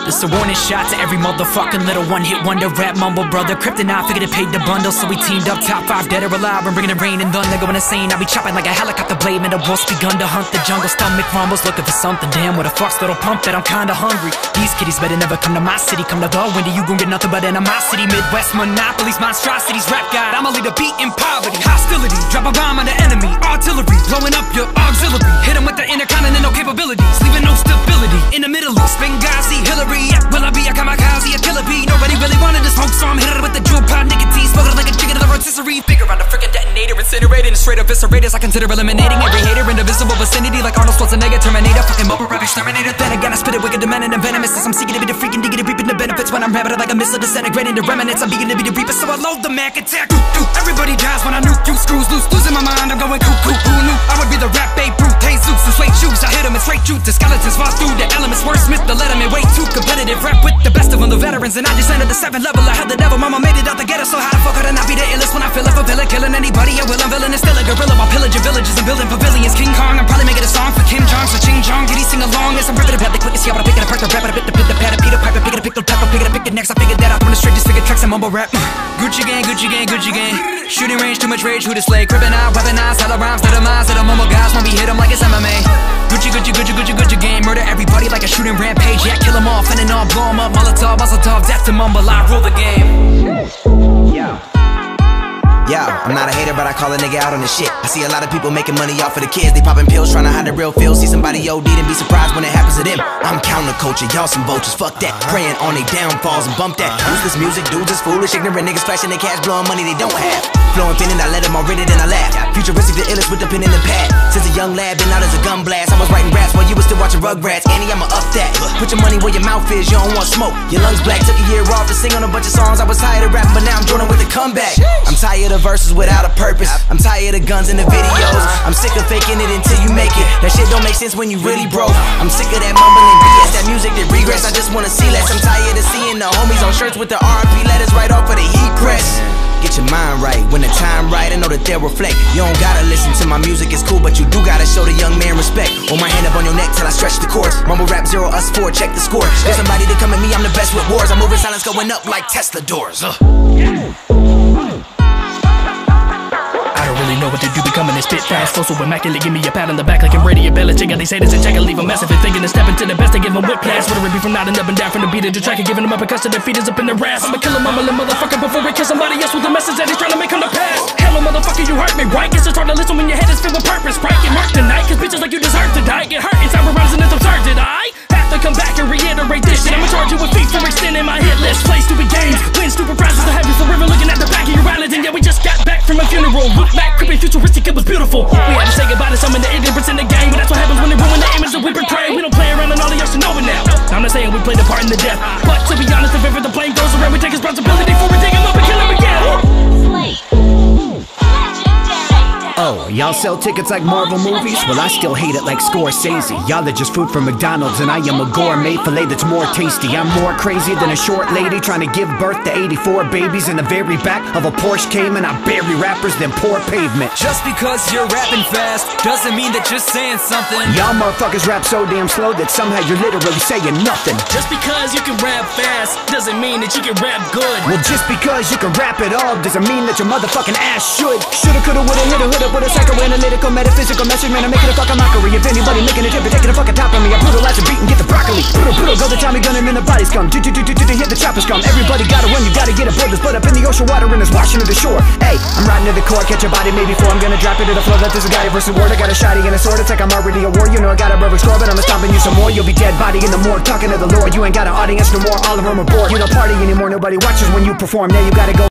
This a warning shot to every motherfucking little one-hit wonder rap mumble brother. Kryptonite figured it paid the bundle, so we teamed up top 5 dead or alive. We're bringing the rain and thunder, going insane. I be chopping like a helicopter blade, man. The wolf's begun to hunt the jungle. Stomach rumbles, looking for something. Damn, what a fuck's little pump that I'm kinda hungry. These kiddies better never come to my city. Come to the window, you gon' get nothing but animosity. Midwest monopolies, monstrosities, rap god. I'ma lead a beat in poverty. Hostility, drop a bomb on the enemy. Artillery, blowing up your auxiliary. Hit 'em with the intercontinental capabilities, leaving no stability in the Middle East. Benghazi, Hillary, yeah, will I be a kamikaze, a killer bee? Nobody really wanted to smoke, so I'm hitting it with the jewel pod nicotine. Smoking like a chicken to the rotisserie. Figure out a freaking detonator, incinerated and straight up eviscerated. I consider eliminating every hater in the visible vicinity, like Arnold Schwarzenegger, Terminator, fucking mobile rap exterminator. Then again, I spit it wicked, demanding and venomous. As I'm seeking to be the freaking diggity, reaping the benefits when I'm rabid like a missile disintegrating the remnants. I'm beginning to be the reaper, so I load the Mac attack. Everybody dies when I nuke you, screws loose, losing my mind. I'm going cuckoo. Who knew I would be the rap Babe Ruth, Jesus and suede shoes? I hit 'em and straight truth. The skeletons fall through the elements. Wordsmith, the letterman, way too competitive. Rap with the best of them, the veterans, and I just landed the 7th level. I had the devil, mama made it out the ghetto, so how the fuck could I not be the illest when I feel it for villain? Killing anybody I will, I'm villain, and still a gorilla while pillaging villages and building pavilions. King Kong, I'm probably making a song for Kim Jong, so Ching Jong, did he sing along? Yes, I'm ripping the pad, the quickest, yeah, but I pick it apart, the rap, but I bit the pad, Peter Piper, pick it, pick the pepper, pick it, pick it next. I figured that out from the straight, just figured tracks and mumble rap. Gucci gang, Gucci gang, Gucci gang. Shooting range, too much rage, who to slay? Crippin' out, weaponized, hella rhymes, to the minds, to the mumble guys, when we hit 'em like it's MMA. Gucci, Gucci, Gucci, Gucci, Gucci gang. Murder everybody like a shooting rampage. Yeah, kill 'em all, fending all, blow 'em up. Molotov, Molotov, death to mumble. I rule the game. Yo, I'm not a hater, but I call a nigga out on this shit. I see a lot of people making money off of the kids. They popping pills, trying to hide the real feel. See somebody OD'd and be surprised when it happens to them. I'm counterculture, y'all some vultures, fuck that. Praying on they downfalls and bump that. Useless music, dudes is foolish, ignorant niggas flashing their cash, blowing money they don't have. Flowing pen and I let them all read it and I laugh. Futuristic, the illest with the pen in the pad. Since a young lad, been out as a gun blast. I was writing raps while you was still watching Rugrats. Annie, I'ma up that. Put your money where your mouth is, you don't want smoke. Your lungs black, took a year off to sing on a bunch of songs. I was tired of rapping, but now I'm joining with a comeback. I'm tired of verses without a purpose. I'm tired of guns in the videos. I'm sick of faking it until you make it. That shit don't make sense when you really broke. I'm sick of that mumbling BS, that music that regress. I just wanna see less. I'm tired of seeing the homies on shirts with the R&P letters right off of the heat press. Get your mind right, when the time right, I know that they'll reflect. You don't gotta listen to my music, it's cool, but you do gotta show the young man respect. Hold my hand up on your neck till I stretch the chords. Mumble rap 0, us 4, check the score. There's somebody that come at me, I'm the best with wars. I'm moving silence going up like Tesla doors. I don't really know what to do, becoming a spit fast. Flow so immaculate, give me a pat on the back like I'm ready to Belichick. Got these haters and check and leave them massive. And thinking to step into the best, they give them whiplash. Whether it be from nodding up and down from the beat of the track and giving them uppercuts to their feet is up in their ass. I'ma kill a mumbling motherfucker before we kill somebody else with a message that he's trying to make come to pass. Hello motherfucker, you hurt me, right? Guess it's hard to listen when your head is filled with purpose, right? Get marked tonight, cause bitches like you deserve to die. Get hurt inside rising it's absurd, did I? Have to come back and reiterate this shit. I'ma charge you with feet for extending my hit list. Play stupid games, win stupid prizes to have you forever looking at the back of your eyelids. And yeah, we just got back from a funeral. Look back, creepy, futuristic, it was beautiful. We had to say goodbye to some of the ignorance in the game, but that's what happens when they ruin the image that we portray. We don't play around and all of y'all should know it now. I'm not saying we played a part in the death, but to be honest, if ever the plane goes around, we take responsibility for it, dig him up and kill him again. Oh, y'all sell tickets like Marvel movies? Well, I still hate it like Scorsese. Y'all are just food from McDonald's and I am a gourmet filet that's more tasty. I'm more crazy than a short lady trying to give birth to 84 babies in the very back of a Porsche Cayman. I bury rappers than poor pavement. Just because you're rapping fast doesn't mean that you're saying something. Y'all motherfuckers rap so damn slow that somehow you're literally saying nothing. Just because you can rap fast doesn't mean that you can rap good. Well, just because you can rap it all doesn't mean that your motherfucking ass should. Shoulda, coulda, woulda, hit a hood up with a psychoanalytical, metaphysical message, man, I'm making a fucking mockery. If anybody making a tip, they're taking a fucking top on me. I brutalize a beat and get the broccoli. Brutal, go the Tommy gun and then the bodies come. Do hit the choppers come. Everybody gotta run, you gotta get aboard. There's blood up in the ocean water and it's washing to the shore. Hey, I'm riding to the core, catch your body maybe 4. I'm gonna drop it to the floor, that there's a guy versus ward. I got a shotty and a sword, it's like I'm already a war. You know I got a perfect score, but I'm stomping you some more. You'll be dead body in the morgue, talking to the Lord. You ain't got an audience no more, all of them are bored. You don't party anymore, nobody watches when you perform. Now you gotta go